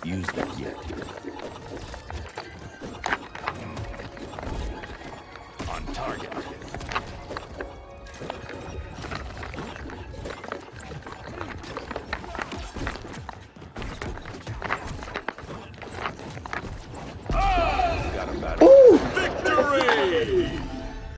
used that yet. On target. Got him. Ooh! Victory!